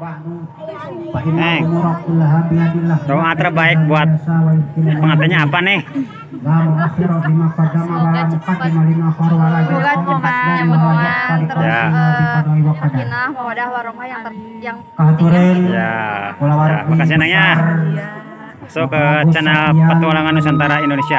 Doa terbaik buat pengantinnya apa nih? Semoga cuma nyamuan terus sakinah mawadah warohmah yang ya, makasih nengnya. Masuk ke channel Petualangan Nusantara Indonesia.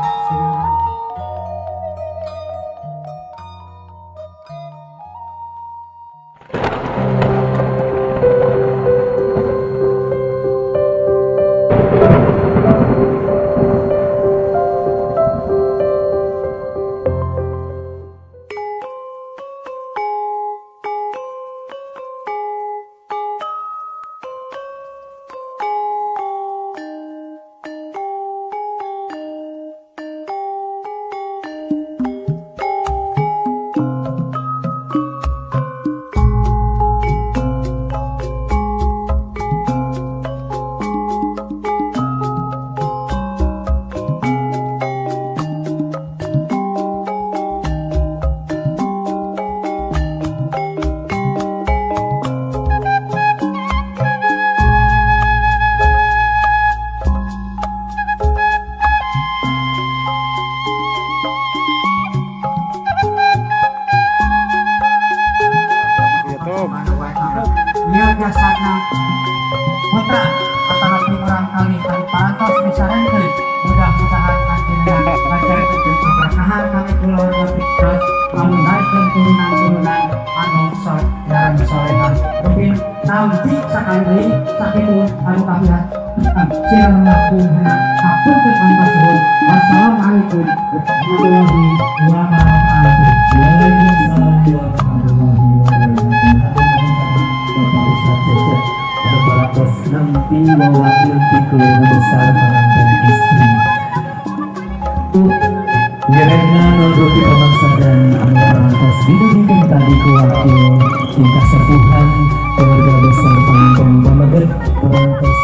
Jasana putra atau orang kali parantos bisa rengkel mudah-mudahan anjena ajar keberkahan kami keluar dari terus menunaikan turunan anu sok dan solehan mungkin nanti sekali sakit anu kabihat siang lakukan hapunten antasuhun wassalamualaikum warahmatullahi wabarakatuh. Waalaikumsalam warahmatullahi wabarakatuh. Ada para bos nanti mewakili keluarga besar pengantin istri. Wirena nuruti pemangsa dan anak-anak didirikan tadi kewakil tingkah sepuhan keluarga besar pengantin pemegat pengantin.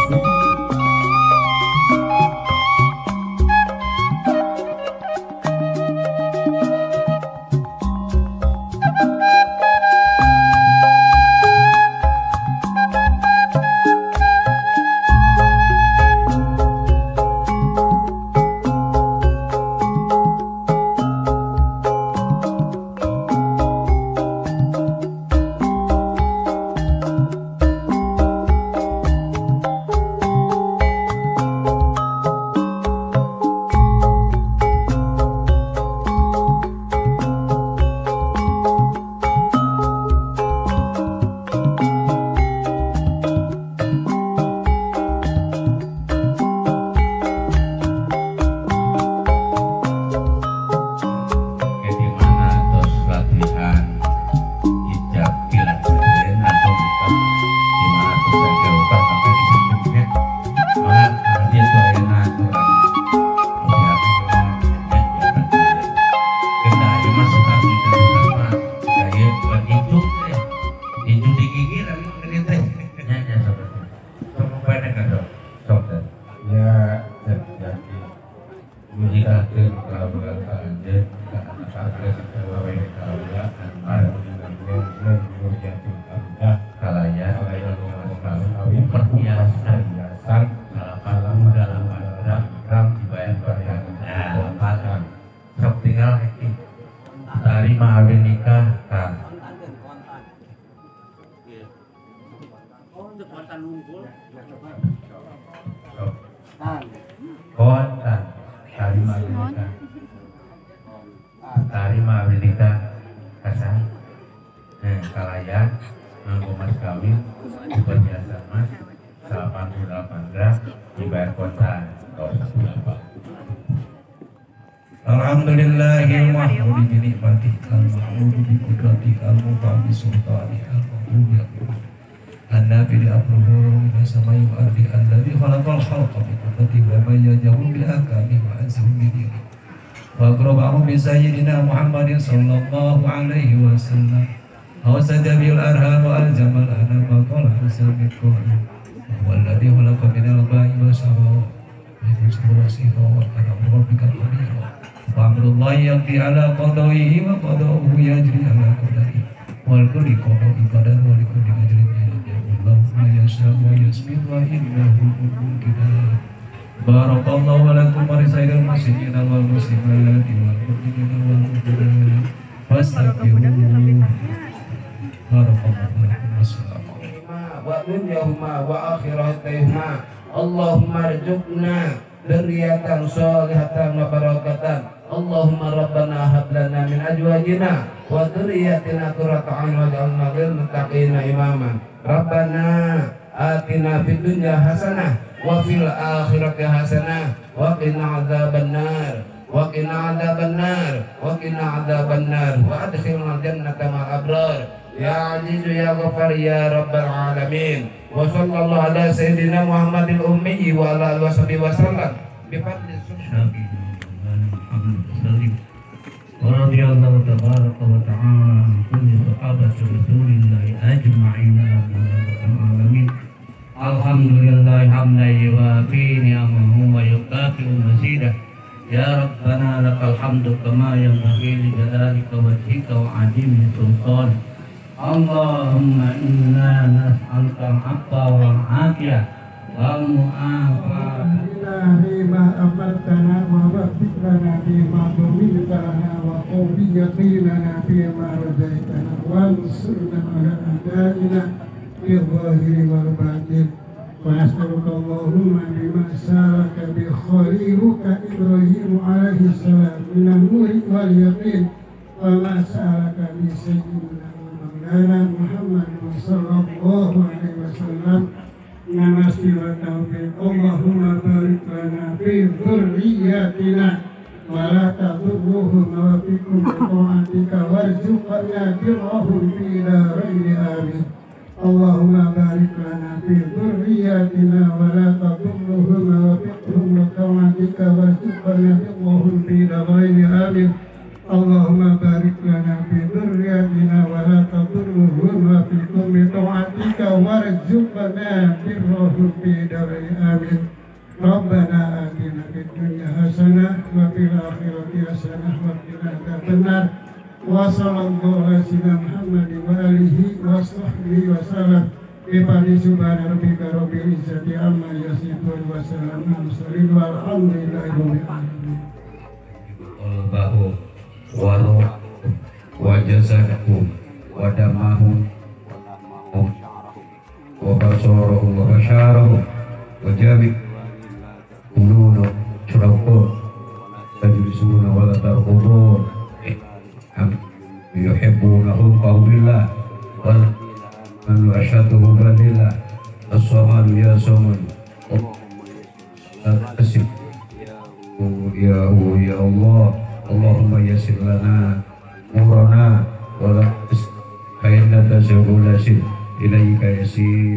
Tarima Abilita Kasar Kalayan Nganggo mas kawin Super biasa mas 88 gram dibayar kontan Alhamdulillahil mahmudi binikmati al-mahmudu bi kudrati al-mubabi sultani al-mahmudu an-nabi li abruhu ila samai wa ardi alladhi khalaqal khalqa bi kudrati wa mayyajahu bi akami wa ansahu bi diri wa akrabahu bi sayyidina Muhammadin sallallahu alaihi wasallam wa sadabil arham wa al-jamal anam wa qala hasamit qawli wa alladhi khalaqa minal ba'i wa sawa wa yusruwasiha wa qadam rabbika qadira wa amrullahi yaqdi ala qadawihi wa qadawuhu yajri ala qadari wal kulli qada'i qadar wa likulli ajrin yajri Allah Musa wa Yasmin wa innahum minkum kitab. Barakallahu lakum wa lisairil muslimina wal muslimati wal mu'minina wal mu'minat. Fastaghfiruhu. Barakallahu lakum. Wassalamualaikum. Wa dunyahuma wa akhiratihima. Allahumma rzuqna dzurriyyatan shalihatan wa barakatan. Allahumma rabbana hab lana min azwajina wa dhurriyyatina qurrata a'yun waj'alna lil muttaqina imama. Rabbana atina fid dunya hasanah wa fil akhirati hasanah wa qina adzabannar wa qina adzabannar wa qina adzabannar wa adkhilna jannata ma'al abrar. Ya Aziz ya Ghaffar ya Rabbal alamin. Wa sallallahu ala sayyidina Muhammadil ummi wa ala alihi wasallam bi fadli Radhiyallahu tabaraka wa ta'ala an kulli sahabati Rasulillahi ajma'in alamin. Alhamdulillah hamdan yuwafi ni'amahu wa yukafi'u mazidah. Ya Rabbana lakal hamdu kama yanbaghi li jalalika wajhika wa 'azimi sultan. Allahumma inna nas'aluka al-'afwa wal 'afiyah wal mu'afah. بما أمرتنا ووفق لنا بما ضمنت لنا وقوم يقيننا بما رجيتنا وانصرنا على أعدائنا بالظاهر والباطن. ونسألك اللهم بما سارك بخليلك إبراهيم عليه السلام من النور واليقين وما سارك بسيدنا ومولانا محمد صلى الله عليه وسلم نمسي والتوفيق. اللهم بارك لنا في ذرياتنا ولا تضرهم وفقهم بطاعتك وارزقنا برهم في دارين آمين. اللهم بارك لنا في ذرياتنا ولا تضرهم وفقهم بطاعتك وارزقنا برهم في دارين آمين. اللهم بارك لنا في ذرياتنا ولا تضرهم وفقهم بطاعتك وارزقنا برهم في دارين آمين. ربنا آتنا في الدنيا حسنة وفي الآخرة حسنة وقنا عذاب النار. وصلى الله على سيدنا محمد وآله وصحبه وسلم. بفضل سبحان ربك رب العزة عما يصفون وسلام على المرسلين والحمد لله رب العالمين. Waruh wa jazahum wa damahum wa basarahum wa basyarahum wa jabit ulunu syuraqun tajlisuna wa la tarqubun yuhibbunahum qawbillah wal man asyatuhu badillah as-samadu ya samad asib ya Allah. Allahumma yassir lana umrana wa la kayna tazawwul yasir ilaika yasir.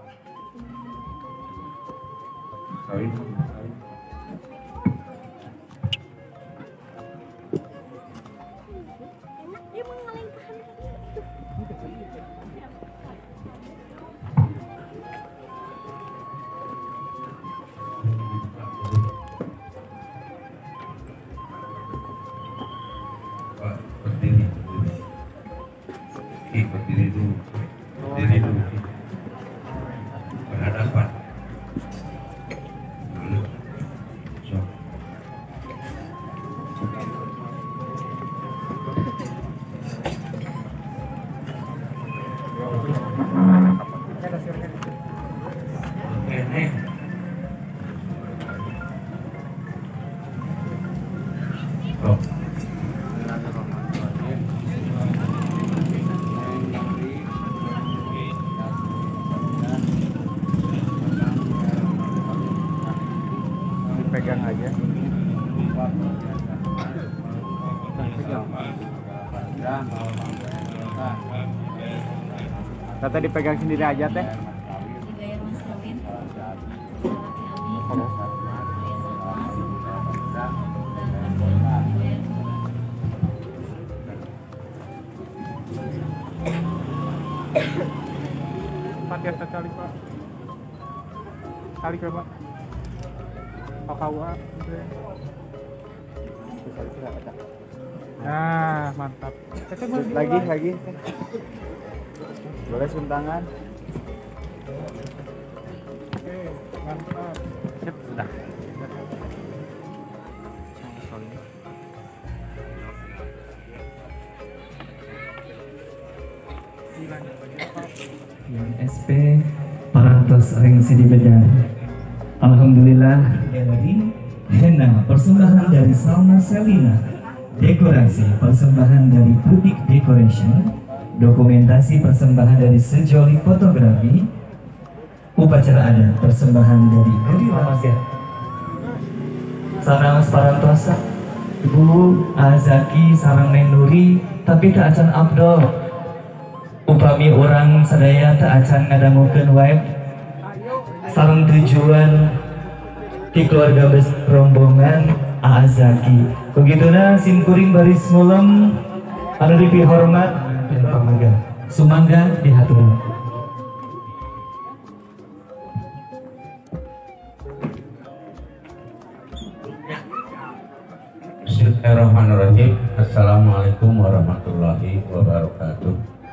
Berdiri dulu, berhadapan. So. Pegang aja. Tata dipegang sendiri aja teh. Pakai sekali Pak. Kali ke Pak. Pakawa. Nah, mantap. Lagi. Boleh suntangan. SP parantos ring sidi bedar. Alhamdulillah jadi henna persembahan dari Salma Selina, dekorasi persembahan dari Butik Decoration, dokumentasi persembahan dari Sejoli Fotografi, upacara adat persembahan dari Gedi Ramasya, sarang parantos Ibu Azaki sarang Neng Nuri tapi tak acan Abdul upami orang sadaya tak acan ngadamukeun web sarang tujuan di keluarga rombongan Azaki begituna simkuring baris mulem anu dipi hormat dan pamaga sumangga dihatur. Bismillahirrahmanirrahim. Assalamualaikum warahmatullahi wabarakatuh.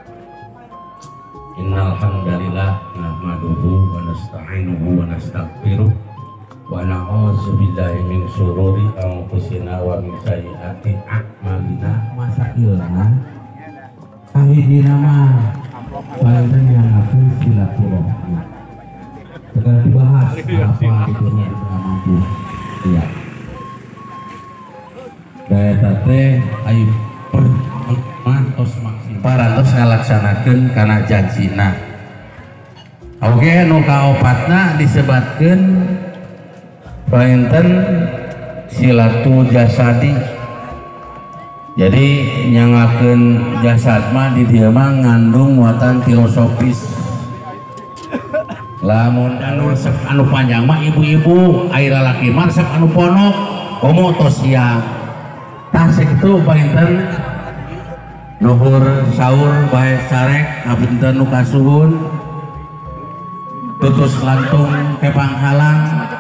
Innal hamdalillah nahmaduhu wa nasta'inuhu wa nastaghfiruh wa na'udzu billahi min syururi anfusina wa min sayyiati a'malina. Masailna kahidina mah paling yang aku silaturahmi. Segala dibahas apa itu yang mampu. Iya. Daya tate ayo parantos maksimal parantos ngalaksanakeun kana janjina. Oke nu kaopatna disebatkeun painten silatu jasadi. Jadi nyangakeun jasad mah di dieu mah ngandung muatan filosofis. Lamun anu panjang mah ibu-ibu, air lalaki mah resep anu ponok, komo tos siang. Tasik itu painten nuhur sahur bae sarek ngapunten nu kasuhun tutus lantung ke panghalang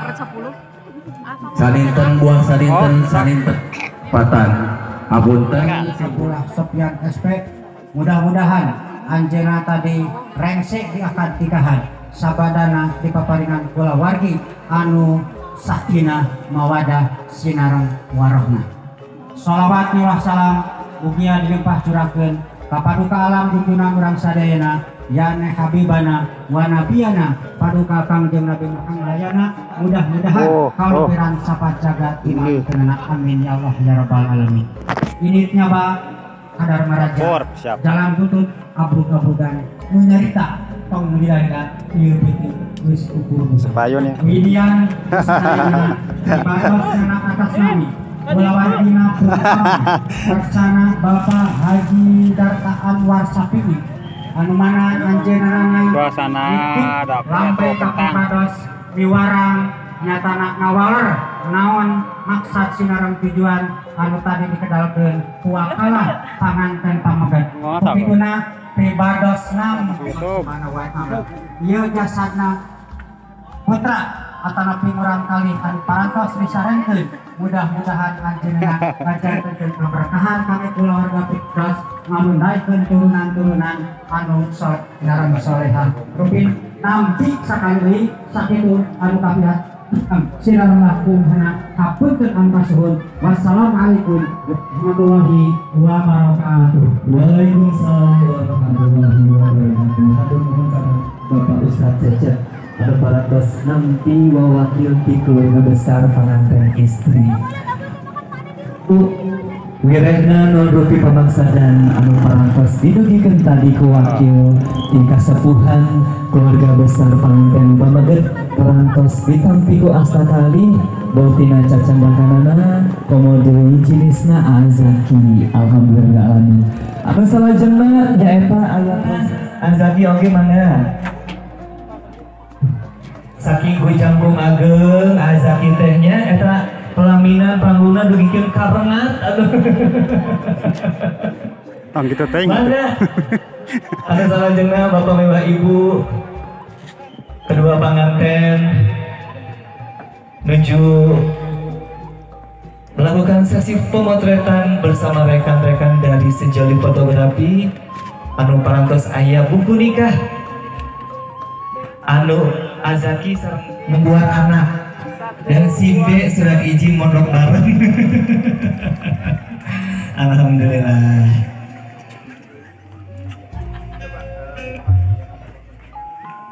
saninten buah saninten patan apunten Sabulah Sopyan SP mudah-mudahan anjeunna tadi rengsek di akad nikahan sabadana dipaparingan kula wargi anu sakinah mawadah sinareng warohna. Sholawat miwah salam mugia dilimpah curahkeun ka paduka alam junjungan urang sadayana yana habibana wa nabiyana paduka Kangjeng Nabi Muhammad ayana mudah-mudahan kaluhuran sapat jagat iman tenana amin ya Allah ya rabbal alamin. Ini nyaba kadar maraja jalan tutut abrug-abrugan nu nyarita tong milihna ieu piti geus ukur payun ya Widian sadayana ibadah anak atas nami melawan dina pertama Laksana Bapak Haji Darta Anwar Sapi'i anu mana anjeunna suasana lampai kapados miwarang nyatana ngawaler naon maksud sinareng tujuan anu tadi dikedalkeun kuakalah panganten pamegat pikuna pribados nam subhanahu wa ta'ala ieu jasadna putra atana pingurang kali anu parantos disarenkeun mudah-mudahan anjeunna ngajarkeun keberkahan kami keluarga Pikros ngamundaikeun turunan-turunan anu saleh narang salehah rupin nampi sakali sakitu anu kapihat sinareng kumhana hapunten angkasuhun wassalamualaikum warahmatullahi wabarakatuh. Waalaikumsalam warahmatullahi wabarakatuh. Bapak Ustadz Cecep ada parantos nampi wawakil ti keluarga besar pengantin istri. Wirehna non rupi pamangsadan anu parantos didugikeun tadi ku wakil ti kasepuhan keluarga besar pengantin pameget parantos ditampi ku asta kali bautina cacangdakanana komodo jinisna Azaki. Alhamdulillah alamin. Apa salajengna nyaeta aya Azaki oge mangga. Saking gujambung ageng Azaki tehnya eta pelaminan pangguna dugikeun karengat aduh. Tong gitu teh. Mangga. Ada salajengna Bapak Mewah Ibu kedua pengantin menuju melakukan sesi pemotretan bersama rekan-rekan dari Sejoli Fotografi anu parantos aya buku nikah anu Azaki membuat anak dan Simbe sudah izin mondok bareng. Alhamdulillah.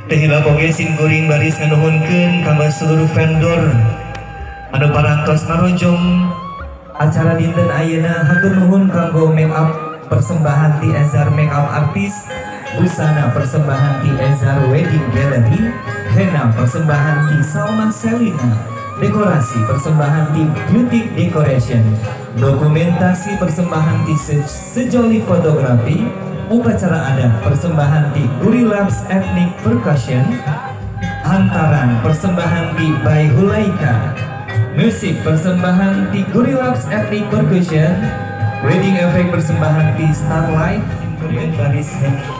Tehila boge simkuring baris nganuhunkeun kanggo seluruh vendor anu parantos narojong acara dinten ayeuna. Hatur nuhun kanggo make up persembahan ti Ezar Makeup Artist, busana persembahan ti Ezar Wedding Gallery, henna persembahan ti Salma Selina, dekorasi persembahan ti Beauty Decoration, dokumentasi persembahan ti Sejoli Fotografi, upacara adat persembahan di Gurilabs Ethnic Percussion, hantaran persembahan di Bay Hulaika, musik persembahan di Gurilabs Ethnic Percussion, wedding effect persembahan di Starlight, kemudian baris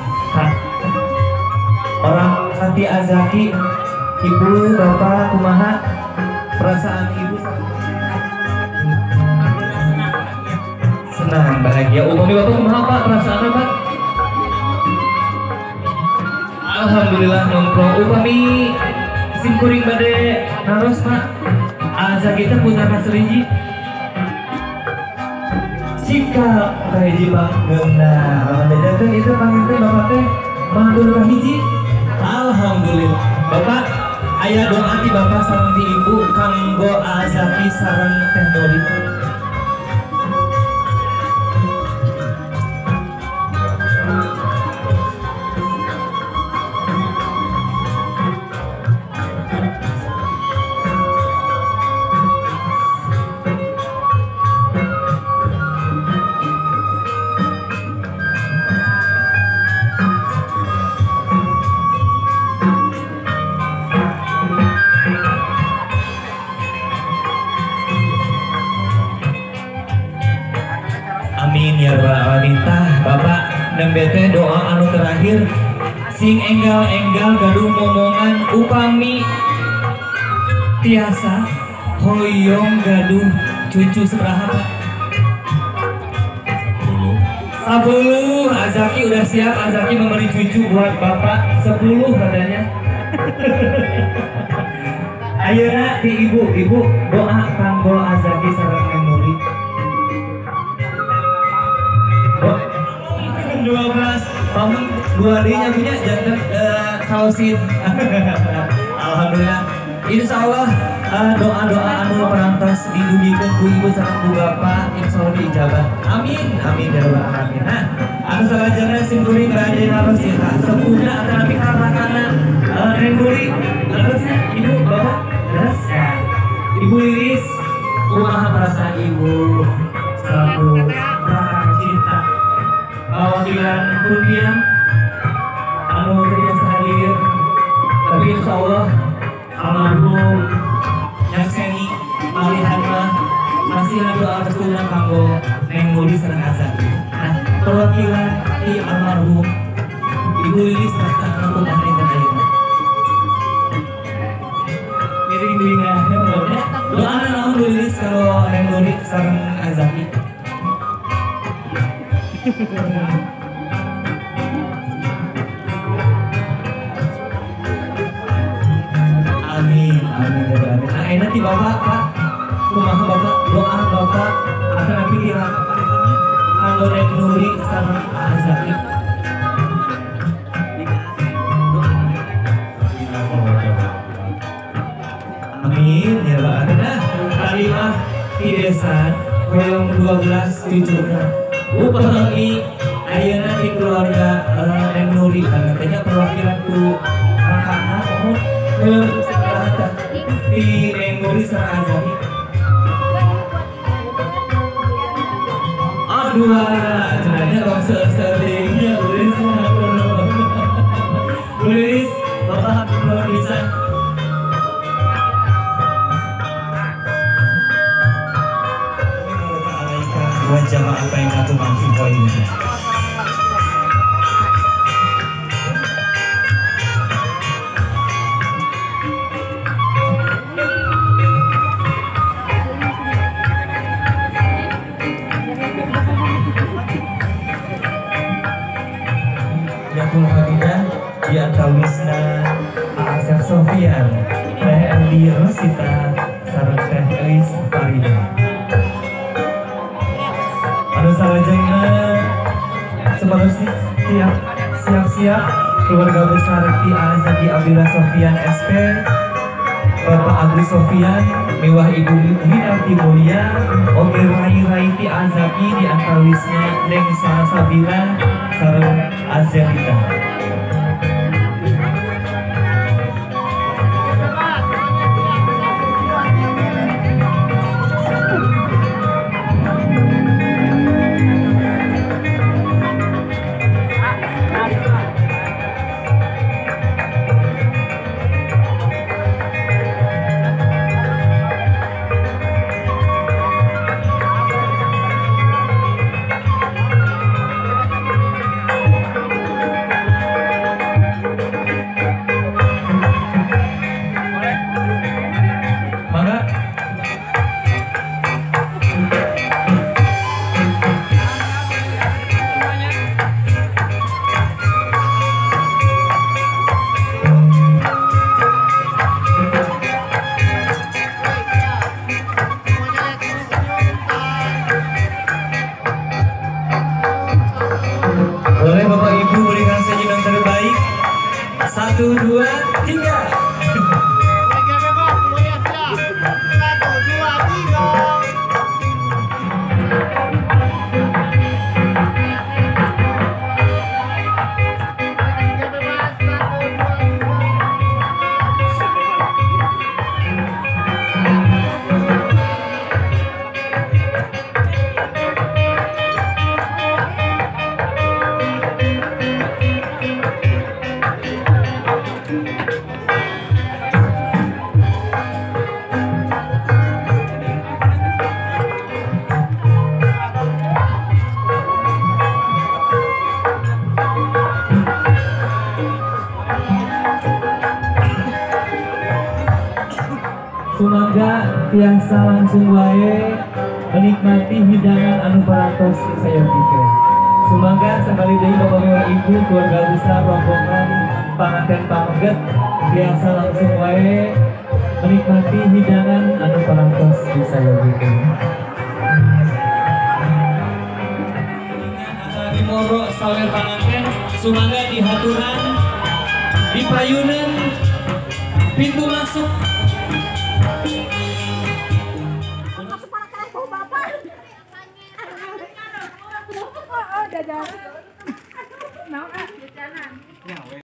orang Santi Azaki, ibu bapak kumaha perasaan ibu senang bahagia. Upami bapak kumaha pak perasaan apa? Alhamdulillah nongkrong. Upami simkuring bade naros pak aja kita punya kaseriji jika kahiji pak ngeuna alhamdulillah itu panggil bapak teh mantul kahiji. Alhamdulillah bapak aya doa ti bapak sareng ti ibu kanggo Azaki sareng teh Dori. Amin ya rabbal alamin. Bapak nembete doa anu terakhir sing enggal-enggal gaduh momongan upami tiasa hoyong gaduh cucu seberapa Pak? 10. Azaki udah siap. Azaki memberi cucu buat bapak 10 katanya. Ayeuna di ibu doa kanggo Azaki sareng memori 12 pamun 2 dinya punya jangan sausin. Alhamdulillah insya Allah doa-doa anu perantos didugikeun ku ibu sareng ku bapak insya Allah diijabah. Amin amin ya rabbal alamin. Nah anu salajengna simkuring bade naros eta sepuna antara pikarana Rengguri terusnya ibu bapak terus ya ibu Lilis kumaha perasaan ibu selalu perasaan cinta wakilan Rupiah anu terbiasa hadir, tapi insya Allah almarhum yang seni Malihana masih ada doa restunya kanggo Neng Mudi sareng Azaki. Nah perwakilan di almarhum Ibu Lilis serta aku panen dan ayeuna miring-miringan doa naon Bu Lilis kalau Neng Mudi sareng Azaki. Amin, amin, amin. Nah, enak di bapak, pak. Kumaha bapak, doa bapak akan nabi dirang kanggo Neng Nuri sareng Azaki. Amin, ya pak. Nah, kalimah di desa hoyong 12 cucuna. Upami ayeuna di keluarga Neng Nuri katanya perwakilan ku kakakna mohon di Neng Nuri sareng Azaki. Aduh, cenanya kok seringnya Lilis bapak belum bisa. Wajah apa yang aku mampu poin. Yakul Hamidah Dianta Wisna Asep Sofian Teh Endi Rosita sareng Teh Elis Farida. Anu salajengna sebagus siap-siap keluarga besar Ti Azaki Abdillah Sofian SP, Bapak Agri Sofian, mewah Ibu Winarti Mulia, oge rai-rai Ti Azaki di antawisnya Neng Sarasabila sareng Azerita. Boleh Bapak Ibu berikan senyum yang terbaik. 1, 2, 3. Sumangga tiasa langsung wae menikmati hidangan anu parantos sayogikeun. Sumangga sekali deui Bapak Ibu keluarga besar rombongan panganten pamengget tiasa langsung wae menikmati hidangan anu parantos sayogikeun. Di Moro sawer panganten sumangga di haturan di payunan pintu masuk. Dadah. Mau jajanan.